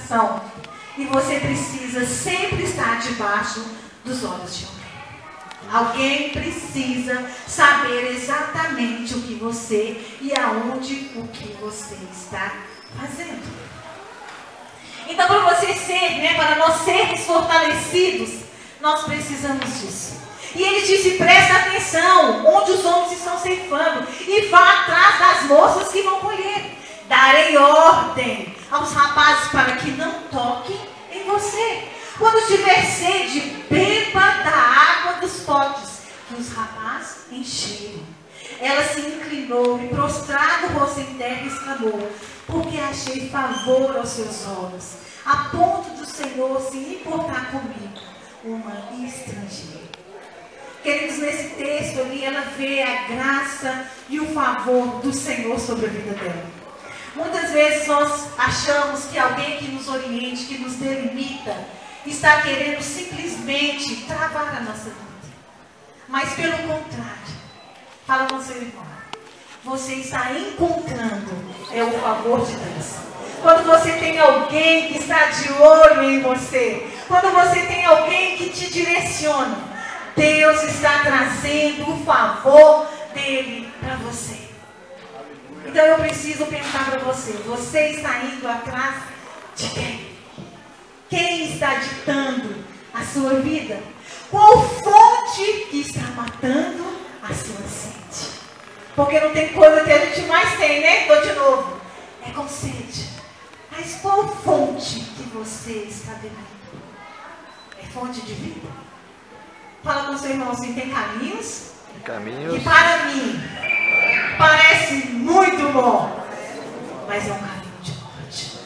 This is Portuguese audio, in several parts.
coração. E você precisa sempre estar debaixo dos olhos de alguém. Alguém precisa saber exatamente o que você e aonde o que você está fazendo. Então, para você ser, para nós sermos fortalecidos, nós precisamos disso. E ele disse, presta atenção, onde os homens estão ceifando, e vá atrás das moças que vão colher. Darei ordem aos rapazes para que não toquem em você. Quando tiver sede, beba da água dos potes que os rapazes encheram. Ela se inclinou e, prostrado o rosto em terra, exclamou, porque achei favor aos seus olhos, a ponto do Senhor se importar comigo, uma estrangeira. Queridos, nesse texto ali, ela vê a graça e o favor do Senhor sobre a vida dela. Muitas vezes nós achamos que alguém que nos oriente, que nos delimita, está querendo simplesmente travar a nossa vida. Mas pelo contrário, fala com seu irmão, você está encontrando o favor de Deus. Quando você tem alguém que está de olho em você, quando você tem alguém que te direciona, Deus está trazendo o favor dele para você. Então eu preciso perguntar para você, você está indo atrás de quem? Quem está ditando a sua vida? Qual fonte que está matando a sua sede? Porque não tem coisa que a gente mais tem, né? Estou de novo. É com sede. Mas qual fonte que você está bebendo? É fonte de vida? Fala com seu irmão assim, tem caminhos? Tem caminhos. Que para mim parece muito bom, mas é um caminho de morte.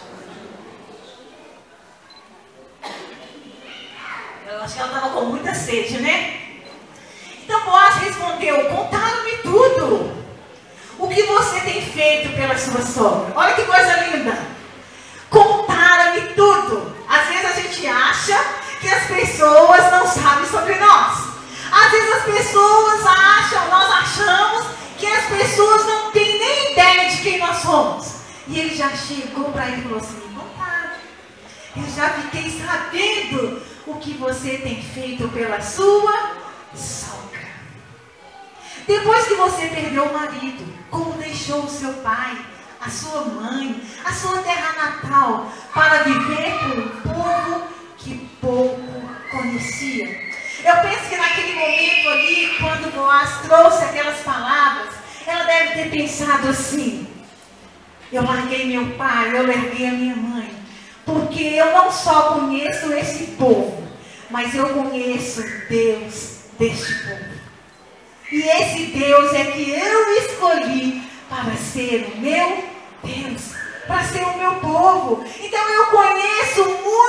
Eu acho que ela estava com muita sede, né? Então Boaz respondeu, contaram-me tudo. O que você tem feito pela sua sogra? Olha que coisa linda. Contaram-me tudo. Às vezes a gente acha que as pessoas não sabem sobre nós. Às vezes as pessoas nós achamos que as pessoas não têm nem ideia de quem nós somos. E ele já chegou para ele e falou assim, contaram. Eu já fiquei sabendo o que você tem feito pela sua sogra. Depois que você perdeu o marido, como deixou o seu pai, a sua mãe, a sua terra natal, para viver com um povo que pouco conhecia. Eu penso que naquele momento ali, quando Boaz trouxe aquelas palavras, ela deve ter pensado assim, eu larguei meu pai, eu larguei a minha mãe, porque eu não só conheço esse povo, mas eu conheço Deus deste povo. E esse Deus é que eu escolhi para ser o meu Deus, para ser o meu povo. Então eu conheço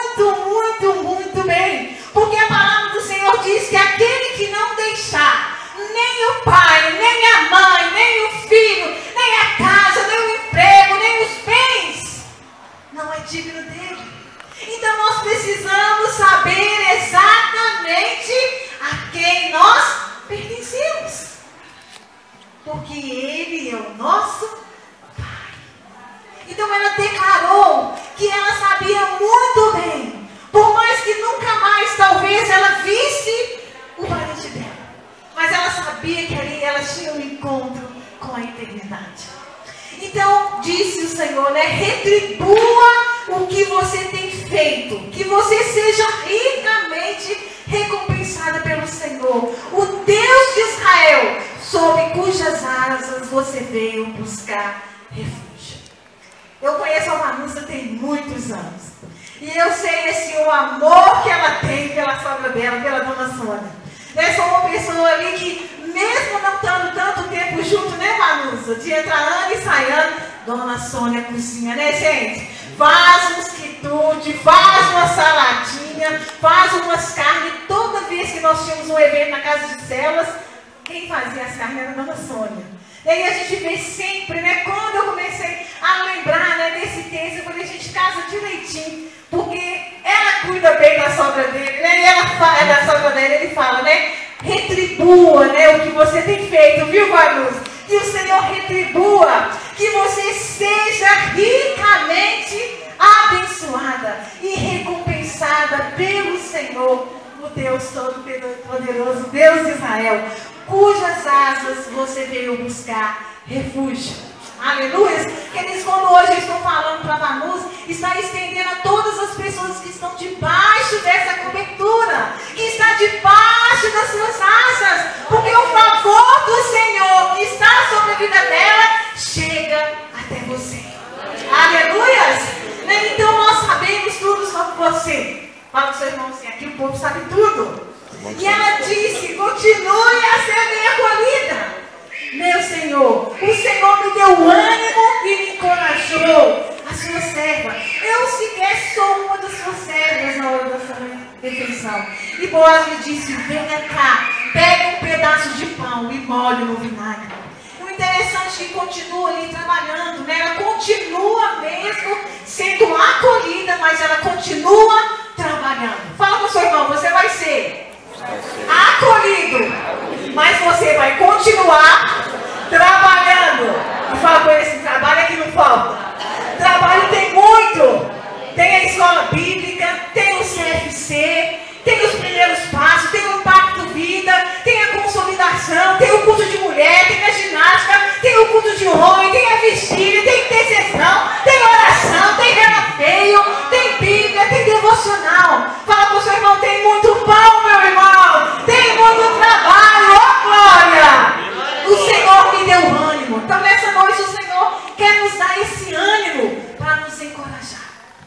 muito bem, porque a palavra do Senhor diz que aquele que não deixar nem o pai, nem a mãe, nem o filho, nem a casa, nem o emprego, nem os bens, não é digno dele. Então nós precisamos saber exatamente a quem nós pertencemos, porque ele é o nosso Pai. Então ela declarou que ela sabia muito bem, por mais que nunca mais talvez ela visse o parente dela, mas ela sabia que ali ela tinha um encontro com a eternidade. Então disse o Senhor, retribua o que você tem feito, que você seja ricamente recompensada pelo Senhor, o Deus de Israel, sob cujas asas você veio buscar refúgio. Eu conheço a Vanusa tem muitos anos, e eu sei o amor que ela tem pela sogra dela, pela dona Sônia. Eu sou uma pessoa ali que, mesmo não estando tanto tempo junto, né, Vanusa? De entrar ano e sair ano, dona Sônia cozinha, né, gente? Faz uns quitute, faz uma saladinha, faz umas carnes. Toda vez que nós tínhamos um evento na casa de células, quem fazia as carnes era a dona Sônia. E aí a gente vê sempre, né? Quando eu comecei a lembrar, né, desse texto, eu falei, gente, casa direitinho, porque ela cuida bem da sogra dele, né? E ela fala da sogra dele, ele fala, né? Retribua, né, o que você tem feito, viu, Vanusa? Que o Senhor retribua, que você seja ricamente abençoada. Senhor, o Deus Todo-Poderoso, Deus de Israel, cujas asas você veio buscar refúgio. Aleluia. Queridos, quando hoje eu estou falando para Vanus, está estendendo a todas as pessoas que estão debaixo dessa cobertura, que está debaixo das suas asas, porque o favor do Senhor que está sobre a vida dela chega até você. Aleluia. Então nós sabemos tudo sobre você. Fala para o seu irmão assim, aqui o povo sabe tudo. E ela disse, continue a ser bem acolhida. Meu Senhor, o Senhor me deu ânimo e me encorajou, a sua serva. Eu sequer sou uma das suas servas na hora da sua refeição. E Boaz me disse, venha cá, pega um pedaço de pão e molhe no vinagre. O interessante é que continua ali trabalhando, né? Ela continua mesmo sendo acolhida, mas ela continua trabalhando. Fala para o seu irmão, você vai ser acolhido, mas você vai continuar trabalhando. E fala com ele assim, trabalho é que não falta. Trabalho tem muito. Tem a escola bíblica, tem o CFC, tem os primeiros passos, tem o Impacto Vida, tem a consolidação, tem o culto de mulher, tem a ginástica, tem o culto de homem, tem a vigília, tem intercessão, tem oração, tem relateio, tem Bíblia, tem devocional. Fala para o seu irmão, tem muito pão, meu irmão, tem muito trabalho, ó glória. O Senhor me deu ânimo. Então nessa noite o Senhor quer nos dar esse ânimo para nos encorajar.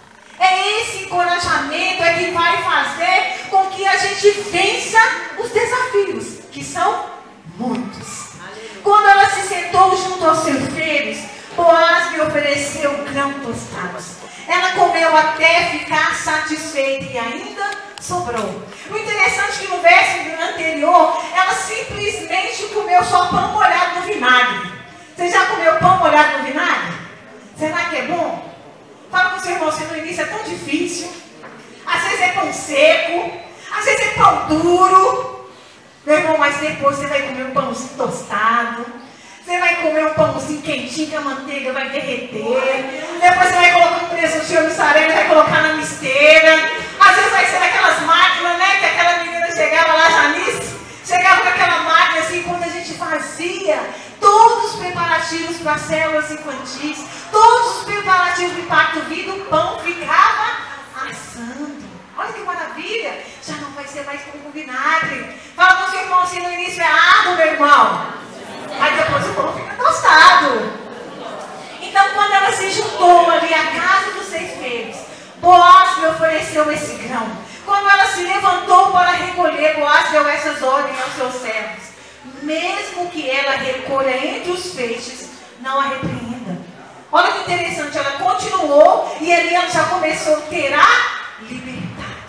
É esse encorajamento é que vai fazer com que a gente vença os desafios, que são muitos. Quando ela se sentou junto aos seus filhos, Boaz me ofereceu grão tostados. Ela comeu até ficar satisfeita e ainda sobrou. O interessante é que no verso anterior, ela simplesmente comeu só pão molhado no vinagre. Você já comeu pão molhado no vinagre? Será que é bom? Fala com o seu irmão, se no início é tão difícil. Às vezes é pão seco, às vezes é pão duro. Meu irmão, mas depois você vai comer um pãozinho tostado. Você vai comer um pãozinho quentinho que a manteiga vai derreter. Depois você vai colocar um presuntinho mussarela e vai colocar na misteira. Às vezes vai ser daquelas máquinas, né? Que aquela menina chegava lá, Janice, chegava com aquela máquina assim, quando a gente fazia todos os preparativos para as células infantis, todos os preparativos do Impacto Vida, o pão ficava assando. Olha que maravilha! Já não vai ser mais com vinagre. Fala com o seu irmão assim, no início é árduo, meu irmão. Mas depois o pão fica tostado. Então, quando ela se juntou ali à casa dos 6 filhos, Boaz me ofereceu esse grão. Quando ela se levantou para recolher, Boaz deu essas ordens aos seus servos. Mesmo que ela recolha entre os feixes, não a repreenda. Olha que interessante, ela continuou e ali ela já começou a ter a liberdade.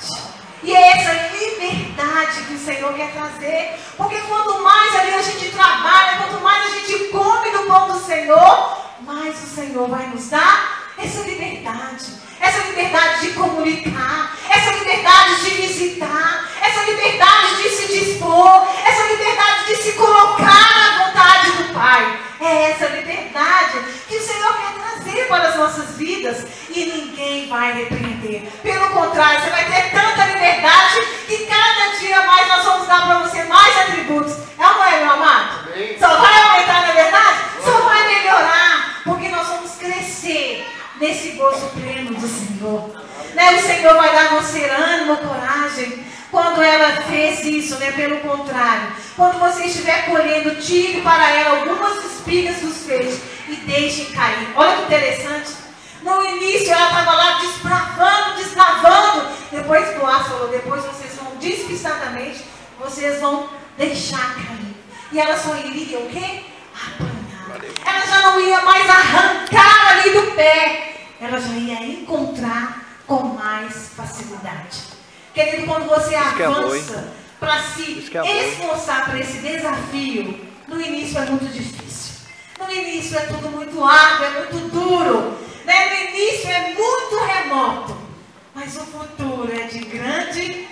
E é essa liberdade que o Senhor quer trazer. Porque quanto mais ali a gente trabalha, quanto mais a gente come do pão do Senhor, mais o Senhor vai nos dar essa liberdade. Essa liberdade de comunicar, essa liberdade de visitar, essa liberdade de se dispor, essa liberdade de se colocar na vontade do Pai. É essa liberdade que o Senhor quer trazer para as nossas vidas e ninguém vai repreender. Pelo contrário, você vai ter tanta liberdade que cada dia mais nós vamos dar para você mais atributos. É ou não é, meu amado? Só vai aumentar, na verdade? Só vai melhorar, porque nós vamos crescer nesse gozo pleno do Senhor. Né? O Senhor vai dar a você ânimo, coragem. Quando ela fez isso, né? Pelo contrário, quando você estiver colhendo, tire para ela algumas espigas dos feixes e deixe cair. Olha que interessante. No início ela estava lá desbravando. Depois Boaz falou, depois vocês vão despistadamente, vocês vão deixar cair. E ela só iria o quê? Apanhar. Ela já não ia mais arrancar ali do pé. Ela já ia encontrar com mais facilidade. Querido, quando você avança para se esforçar para esse desafio, no início é muito difícil. No início é tudo muito árduo, é muito duro. Né? No início é muito remoto. Mas o futuro é de grande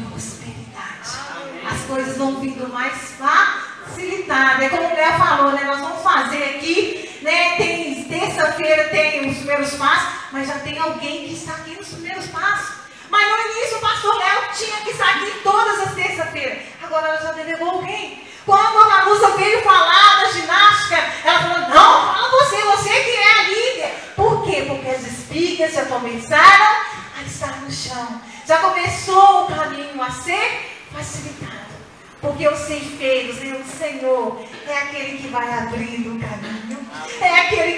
prosperidade. As coisas vão vindo mais facilitadas. É como o Léo falou, né? Nós vamos fazer aqui, né? Terça-feira tem os primeiros passos, mas já tem alguém que está aqui nos primeiros passos. Mas no início o pastor Léo tinha que estar aqui todas as terças-feiras. Agora ela já delegou alguém. Quando a Vanusa veio falar da ginástica, ela falou, não, fala você que é a líder. Por quê? Porque as espigas já começaram a estar no chão. Já começou o caminho a ser facilitado. Porque os ceifeiros e o Senhor é aquele que vai abrindo o caminho. É aquele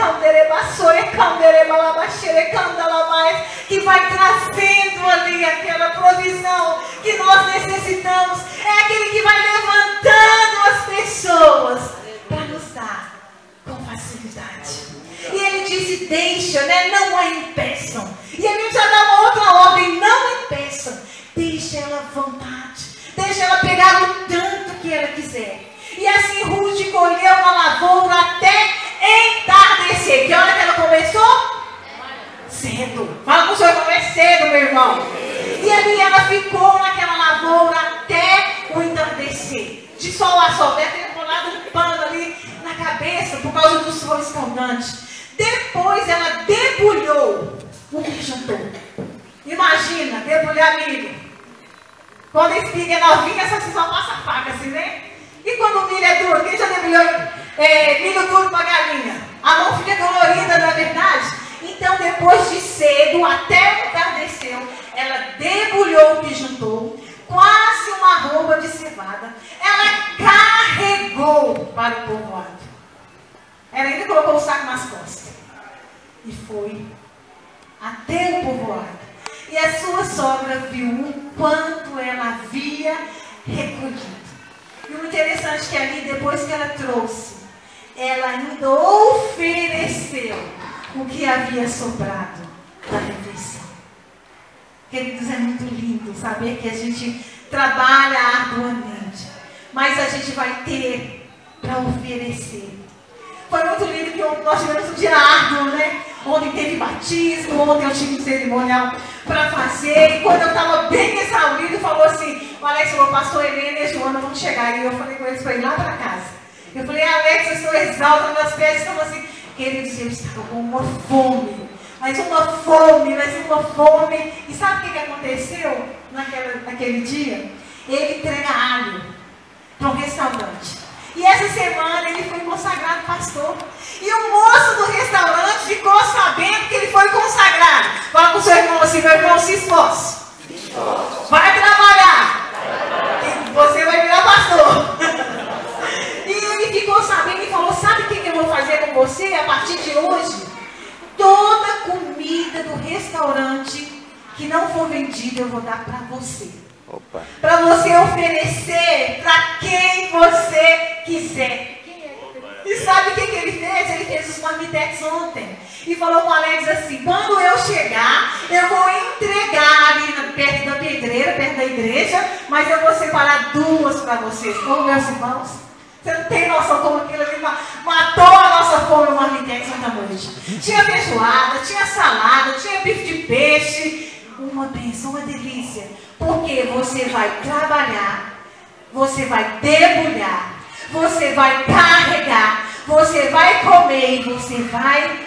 que vai trazendo ali aquela provisão que nós necessitamos. É aquele que vai levantando as pessoas para nos dar com facilidade. E ele disse, deixa, né? Não a impeçam. E ele já dá uma outra ordem, não impeçam. Deixa ela à vontade. Deixa ela pegar o tanto que ela quiser. E assim Ruth colheu uma lavoura até entardecer. Que hora que ela começou? Cedo. Fala com o senhor como é cedo, meu irmão. E ali ela ficou naquela lavoura até o entardecer. De sol a sol. Deve ter colado um pano ali na cabeça por causa do sol escaldante. Depois ela debulhou o que juntou. Imagina, debulhar milho. Quando a espiga é novinha, você só passa a faca assim, né? E quando o milho é duro, quem já debulhou milho duro para galinha? A mão fica dolorida, não é verdade? Então, depois de cedo, até o entardecer, ela debulhou o que juntou, quase uma arroba de cevada. Ela carregou para o povoado. Ela ainda colocou o saco nas costas. E foi até o povoado. E a sua sogra viu o quanto ela havia recolhido. E o interessante é que ali, depois que ela trouxe, ela ainda ofereceu o que havia sobrado da refeição. Queridos, é muito lindo saber que a gente trabalha arduamente, mas a gente vai ter para oferecer. Foi muito lindo que nós tivemos um dia árduo, né? Ontem teve batismo, ontem eu tive um cerimonial para fazer. E quando eu estava bem exaurido, falou assim, o Alex falou, pastor Helena e a Joana vão chegar. E eu falei com eles para ir lá para casa. Eu falei, Alex, eu estou exausta, meus pés estão assim. Queridos, eu estava com uma fome. Mas uma fome. E sabe o que aconteceu naquele dia? Ele entrega alho para um restaurante. E essa semana ele foi consagrado pastor. E o moço do restaurante ficou sabendo que ele foi consagrado. Fala com o seu irmão assim, meu irmão, se esforce. Vai trabalhar. E você vai virar pastor. E ele ficou sabendo e falou, sabe o que eu vou fazer com você a partir de hoje? Toda comida do restaurante que não for vendida eu vou dar para você. Para você oferecer para quem você quiser. E sabe o que ele fez? Ele fez os marmitex ontem. E falou com o Alex assim, quando eu chegar, eu vou entregar ali perto da pedreira, perto da igreja, mas eu vou separar 2 para vocês. Como meus irmãos, você não tem noção como aquilo ali matou a nossa fome no marmitex ontem à noite. Tinha feijoada, tinha salada, tinha bife de peixe. Uma bênção, uma delícia. Porque você vai trabalhar, você vai debulhar, você vai carregar, você vai comer e você vai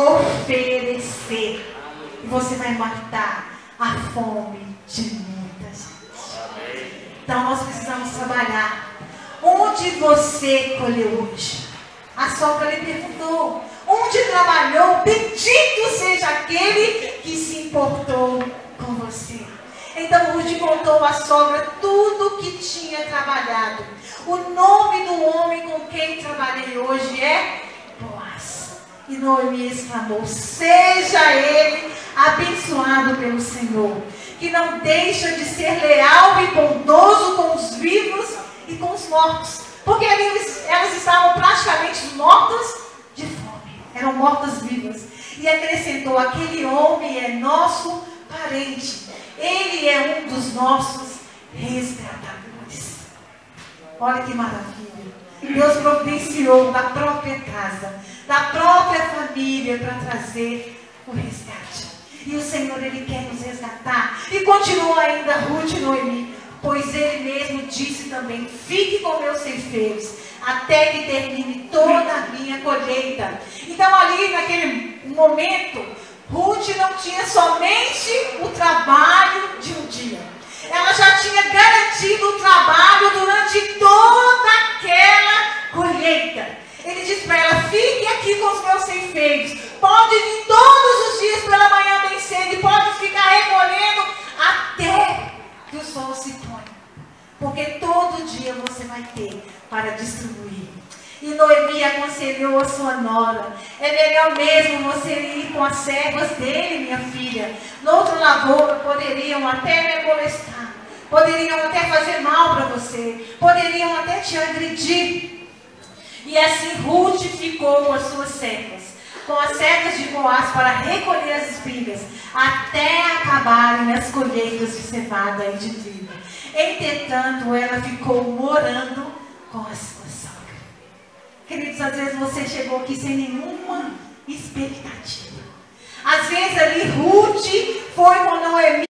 oferecer. E você vai matar a fome de muita gente. Então nós precisamos trabalhar. Onde você colheu hoje? A sogra lhe perguntou. Onde trabalhou? Bendito seja aquele que se importou com você. Então Ruth contou à sogra tudo o que tinha trabalhado. O nome do homem com quem trabalhei hoje é Boaz. E Noemi exclamou, seja ele abençoado pelo Senhor, que não deixa de ser leal e bondoso com os vivos e com os mortos. Porque ali elas estavam praticamente mortas de fome. Eram mortas vivas. E acrescentou, aquele homem é nosso parente. Ele é um dos nossos resgatadores. Olha que maravilha. Deus providenciou da própria casa, da própria família para trazer o resgate. E o Senhor, Ele quer nos resgatar. E continua ainda Ruth e Noemi, pois Ele mesmo disse também, fique com meus ceifeiros, até que termine toda a minha colheita. Então ali naquele momento, Ruth Ruth não tinha somente o trabalho de um dia. Ela já tinha garantido o trabalho durante toda aquela colheita. Ele disse para ela: fique aqui com os meus ceifeiros. Pode vir todos os dias pela manhã bem cedo e pode ficar recolhendo até que o sol se põe. Porque todo dia você vai ter para distribuir. E Noemi aconselhou a sua nora: é melhor mesmo você ir com as servas dele, minha filha. No outro lavoura poderiam até me molestar, poderiam até fazer mal para você, poderiam até te agredir. E assim Ruth ficou com as suas servas, com as servas de Boaz, para recolher as espigas, até acabarem as colheitas de cevada e de trigo. Entretanto, ela ficou morando com a sua sogra. Queridos, às vezes você chegou aqui sem nenhuma expectativa. Às vezes ali Ruth foi com Noemi